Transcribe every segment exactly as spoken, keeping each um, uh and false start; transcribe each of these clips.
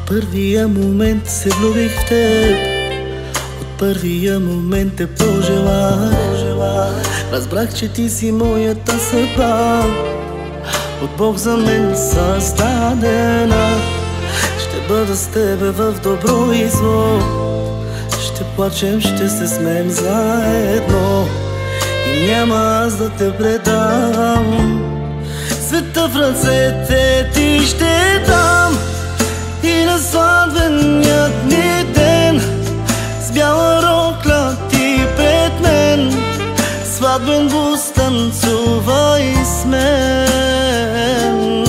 първия момент се влюбих в теб, от първия момент те пожелах. Разбрах, че ти си моята съдба, от Бог за мен създадена. Ще бъда с тебе в добро и зло, ще плачем, ще се смеем заедно и няма аз да те предам. Света в ръцете ти ще дам и на сватбеният ни ден с бяла рокля ти пред мен, сватбен бус танцувай с мен.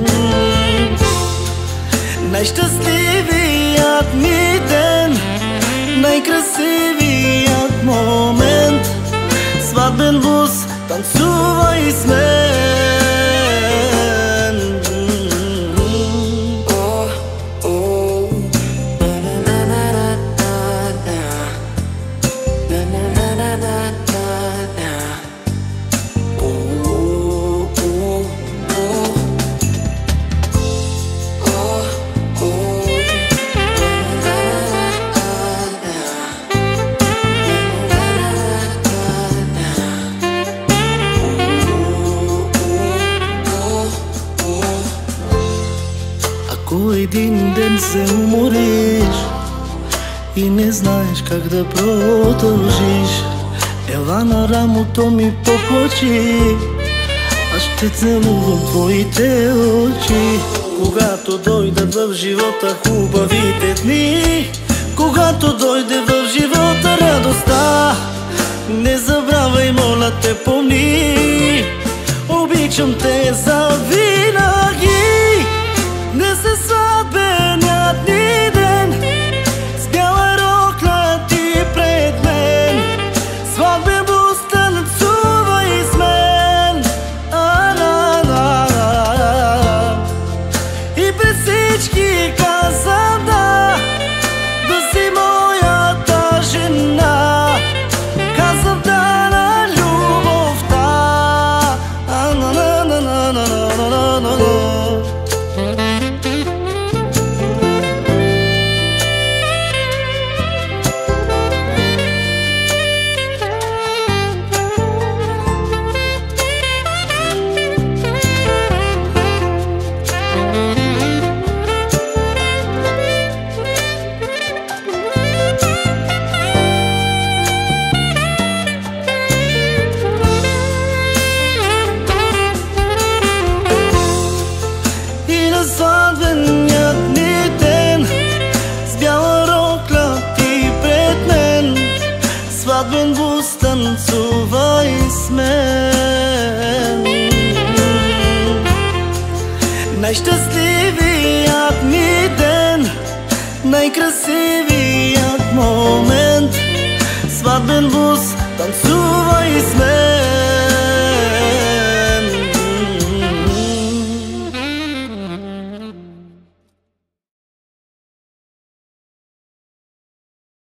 Най-щастливият ми ден, най-красивият момент, сватбен бус танцувай с мен. Ако един ден се умориш и не знаеш как да продължиш, ела на рамото ми поплачи, аз ще целувам твоите очи. Когато дойдат в живота хубавите дни, когато дойде в живота радостта, не забравяй, моля те, помни, обичам те завинаги. Днес е сватбеният ни ден, с бяла рокля ти пред мен, сватбен бус танцувай с мен. А-на-на-на. И пред всички казвам да, да си моята жена, казвам да на любовта. А-на-на-на-на-на-на-на-на. Сватбеният ни ден, с бяла рокля ти пред мен, сватбен бус танцувай с мен. Най-щастливият ми ден, най-красивият момент, сватбен бус танцувай с мен.